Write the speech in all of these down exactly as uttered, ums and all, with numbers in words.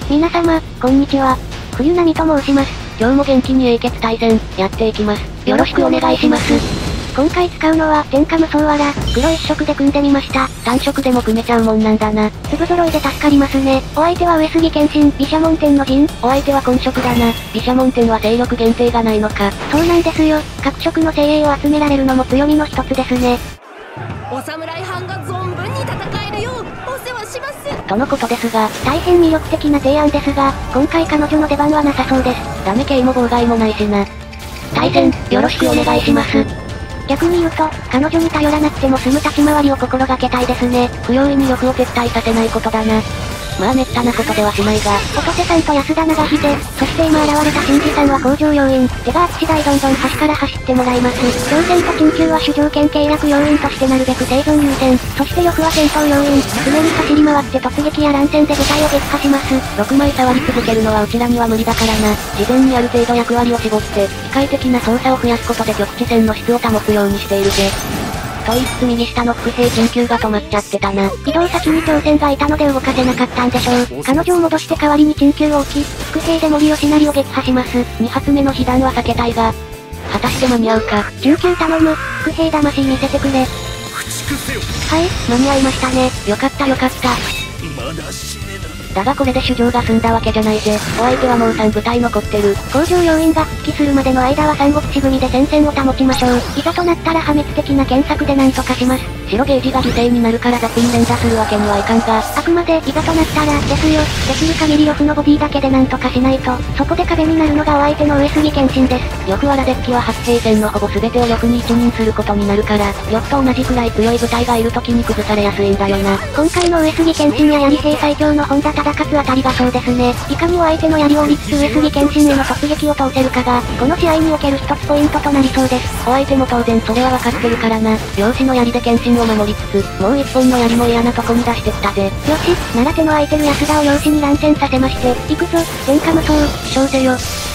皆様、こんにちは。冬波と申します。 今日も元気に英傑対戦、やっていきます。 よろしくお願いします。今回使うのは、天下無双わら、黒一色で組んでみました。 単色でも組めちゃうもんなんだな。 粒揃いで助かりますね。お相手は上杉謙信、毘沙門天の陣。 お相手は混色だな。毘沙門天は勢力限定がないのか。 そうなんですよ。各色の精鋭を集められるのも強みの一つですね。 お侍藩が存分に戦えるよう、お世話します。 とのことですが、 大変魅力的な提案ですが、今回彼女の出番はなさそうです。 ダメ系も妨害もないしな。対戦、よろしくお願いします。 逆に言うと、彼女に頼らなくても済む立ち回りを心がけたいですね。 不用意に欲を撤退させないことだな。まあ滅多なことではしないが。 音瀬さんと安田長秀、そして今現れた新次さんは工場要員。手があって次第どんどん端から走ってもらいます。挑戦と緊急は主条件契約要員としてなるべく生存優先。そして欲は戦闘要員。常に走り回って突撃や乱戦で部隊を撃破します。 ろくまい触り続けるのはうちらには無理だからな。事前にある程度役割を絞って、機械的な操作を増やすことで局地戦の質を保つようにしているぜ。と言いつつ右下の伏兵緊急が止まっちゃってたな。 移動先に挑戦がいたので動かせなかったんでしょう。彼女を戻して代わりに緊急を置き、伏兵で森吉成を撃破します。 に発目の被弾は避けたいが、果たして間に合うか。 緊急頼む。伏兵魂見せてくれ。はい、間に合いましたね。 よかったよかった。まだ死ねな。だがこれで主将が済んだわけじゃないぜ。お相手はもうさん部隊残ってる。 工場要員が復帰するまでの間は三国志組で戦線を保ちましょう。いざとなったら破滅的な検索で何とかします。 白ゲージが犠牲になるから雑品連打するわけにはいかんが。 あくまで、いざとなったら、ですよ。できる限り呂布のボディだけで何とかしないと、そこで壁になるのがお相手の上杉謙信です。 呂布わらデッキは発兵戦のほぼ全てを呂布に一任することになるから、呂布と同じくらい強い部隊がいる時に崩されやすいんだよな。 今回の上杉謙信や槍兵最強の本田忠勝あたりがそうですね。いかにお相手の槍を折りつつ上杉謙信への突撃を通せるかが、この試合における一つポイントとなりそうです。 お相手も当然それは分かってるからな。両氏の槍で謙信を守りつつ、もう一本の槍も嫌なとこに出してきたぜ。よし、なら手の空いてる安田を養子に乱戦させまして、行くぞ、天下無双、 勝せよ。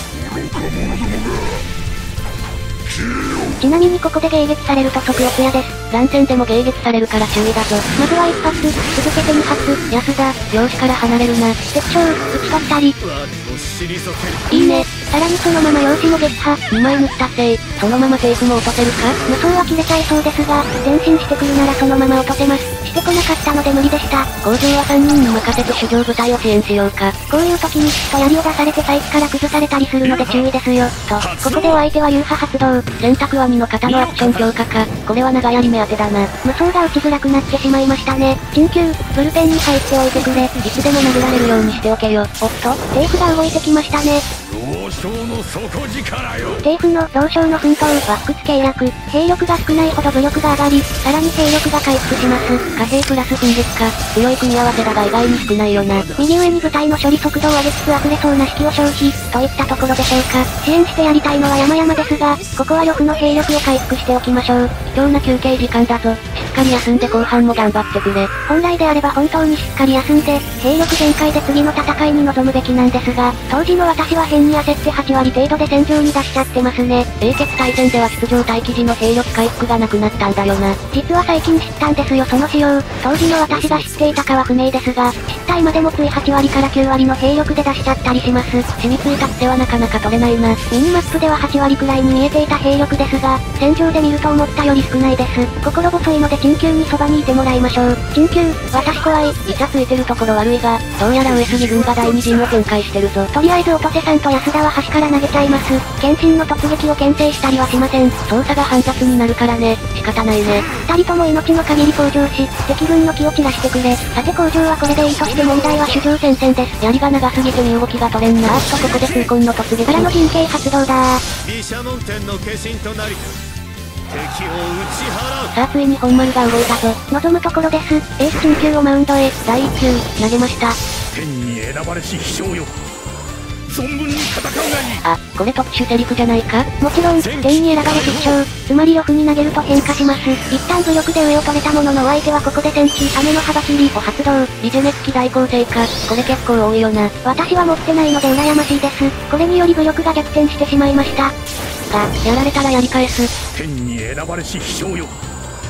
ちなみにここで迎撃されると即四谷です。 乱戦でも迎撃されるから注意だぞ。 まずは一発、続けて二発、 安田、両子から離れるな。 敵将、打ち取ったり。いいね。さらにそのまま養子も撃破。 にまい抜き達成。そのままテープも落とせるか？ 無双は切れちゃいそうですが、前進してくるならそのまま落とせます。してこなかったので無理でした。 工場はさんにんに任せて主将部隊を支援しようか。 こういう時にきっと槍を出されて再起から崩されたりするので注意ですよ。と、ここでお相手は流派発動。 選択はにの型のアクション強化か。これは長槍目当てだな。 無双が打ちづらくなってしまいましたね。緊急、ブルペンに入っておいてくれ。 いつでも殴られるようにしておけよ。 おっと、テーフが動いてきましたね。 老将の底力よ。 テーフの老将の奮闘は不屈経略。兵力が少ないほど武力が上がり、さらに兵力が回復します。 貨幣プラス奮撃か。強い組み合わせだが意外に少ないよな。 右上に部隊の処理速度を上げつつ溢れそうな式を消費、といったところでしょうか。支援してやりたいのは山々ですが、ここは呂布の兵力を回復しておきましょう。 貴重な休憩時間だぞ。しっかり休んで後半も頑張ってくれ。 本来であれば本当にしっかり休んで、兵力全開で次の戦いに臨むべきなんですが、当時の私は変に焦ってはち割程度で戦場に出しちゃってますね。 英傑対戦では出場待機時の兵力回復がなくなったんだよな。 実は最近知ったんですよその仕様。当時の私が知っていたかは不明ですが、知った今でもついはち割からきゅう割の兵力で出しちゃったりします。 染みついた癖はなかなか取れないな。 ミニマップでははち割くらいに見えていた兵力ですが、戦場で見ると思ったより少ないです。心細いので緊急にそばにいてもらいましょう。緊急、私怖い。 イチャついてるところ悪いが、どうやら上杉軍が第二陣を展開してるぞ。 とりあえず音瀬さんと安田は端から投げちゃいます。謙信の突撃を牽制したりはしません。 操作が煩雑になるからね。仕方ないね。 二人とも命の限り向上し、敵軍の気を散らしてくれ。さて工場はこれでいいとして問題は主将戦線です。 槍が長すぎて身動きが取れんな。あっとここで痛恨の突撃。 からの陣形発動だー。毘沙門天の化身となり、敵を打ち払う。 さあついに本丸が動いたぞ。 望むところです。エース緊急をマウンドへ。 だいいっ球、投げました。 天に選ばれし飛翔よ。存分に戦うがいい。 あ、これ特殊セリフじゃないか？ もちろん、天に選ばれし飛翔。つまり呂布に投げると変化します。一旦武力で上を取れたもののお相手はここで戦地、雨の幅切りを発動。 リジェネ付き大構成か。これ結構多いよな。 私は持ってないので羨ましいです。これにより武力が逆転してしまいました。 が、やられたらやり返す。 天に選ばれし飛翔よ。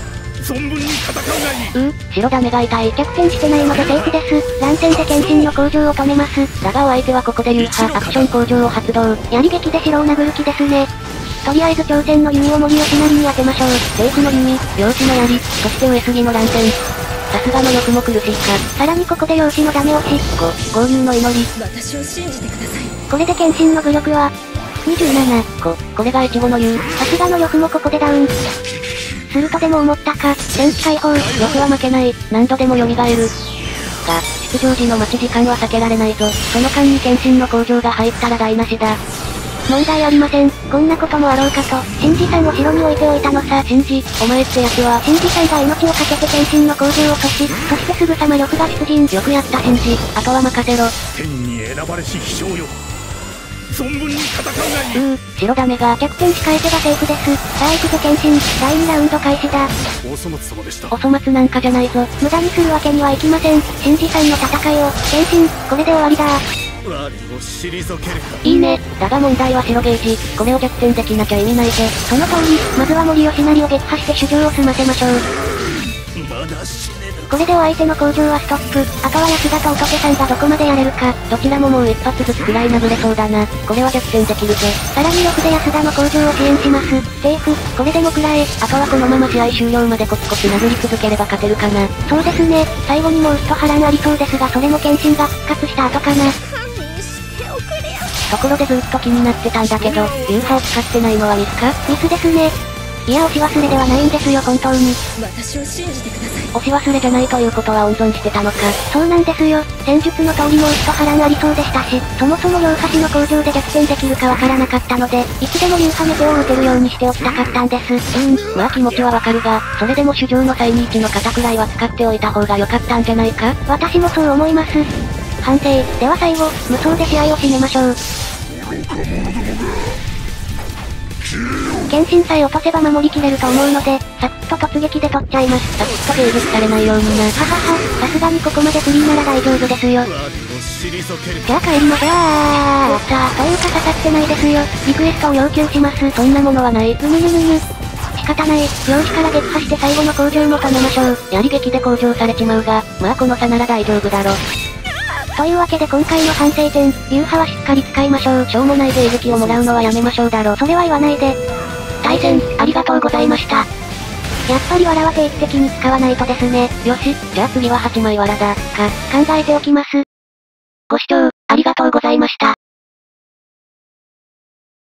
存分に戦うがいい。 うー、白ダメが痛い。 逆転してないのでセーフです。乱戦で剣心の向上を止めます。 だがお相手はここで流派アクション向上を発動。 やり劇で白を殴る気ですね。とりあえず挑戦の弓を森吉成に当てましょう。 テープの弓、漁師の槍、そして上杉の乱戦。さすがの欲も苦しいか。 さらにここで漁師のダメ押し。 ご、合流の祈り。 私を信じてください。 これで剣心の武力は、にじゅうなな。 こ、これがイチゴの言う。 さすがの欲もここでダウン。するとでも思ったか、戦機解放。 欲は負けない。何度でも蘇る。が、出場時の待ち時間は避けられないぞ。その間に剣心の工場が入ったら台無しだ。 問題ありません。こんなこともあろうかと、シンジさんを後ろに置いておいたのさ。 シンジ、お前ってやつは、 シンジさんが命を懸けて剣心の工場を阻止、そしてすぐさま呂布が出陣。 よくやったシンジ、あとは任せろ。 天に選ばれし秘書よ。存分に戦うがいい。 うー、白ダメが。 逆転し返せばセーフです。さあ行くぞ剣心、だいにラウンド開始だ。 お粗末様でした。 お粗末なんかじゃないぞ。 無駄にするわけにはいきません。シンジさんの戦いを、剣心、これで終わりだ。 我を退けるか。 いいね。だが問題は白ゲージ。これを逆転できなきゃ意味ないぜ。 その通り、まずは森吉成を撃破して主張を済ませましょう。 まだ死ねぬ。 これでお相手の工場はストップ。あとは安田と乙女さんがどこまでやれるか。 どちらももう一発ずつくらい殴れそうだな。これは逆転できるぜ。 さらに呂布で安田の工場を支援します。セーフ。これでもくらえ。 あとはこのまま試合終了までコツコツ殴り続ければ勝てるかな。 そうですね。最後にもう一波乱ありそうですが、それも剣心が復活した後かな。 ところでずっと気になってたんだけど、流派を使ってないのはミスか？ ミスですね。いや押し忘れではないんですよ本当に。 私を信じてください。 押し忘れじゃないということは温存してたのか。 そうなんですよ。戦術の通りもう一波乱ありそうでしたし、そもそも両端の工場で逆転できるかわからなかったので、いつでも流派に手を打てるようにしておきたかったんです。 うーん、まあ気持ちはわかるが、それでも主将の際に一の型くらいは使っておいた方が良かったんじゃないか？ 私もそう思います。反省。では最後、無双で試合を締めましょう。剣心さえ落とせば守りきれると思うので、サクッと突撃で取っちゃいます。 サクッと迎撃されないようにな。 ははは、さすがにここまでフリーなら大丈夫ですよ。 我を退けるか。 じゃあ帰りましょう。あー、さあ、というか刺さってないですよ。リクエストを要求します。 そんなものはない。 うぬぬぬぬ。仕方ない。漁師から撃破して最後の工場も止めましょう。 やり撃で工場されちまうが、まあこの差なら大丈夫だろ。 というわけで今回の反省点、流派はしっかり使いましょう。 しょうもない迎撃をもらうのはやめましょうだろ。 それは言わないで。 対戦、ありがとうございました。 やっぱり藁は定期的に使わないとですね。 よし、じゃあ次ははちまい藁だ、か、 考えておきます。 ご視聴、ありがとうございました。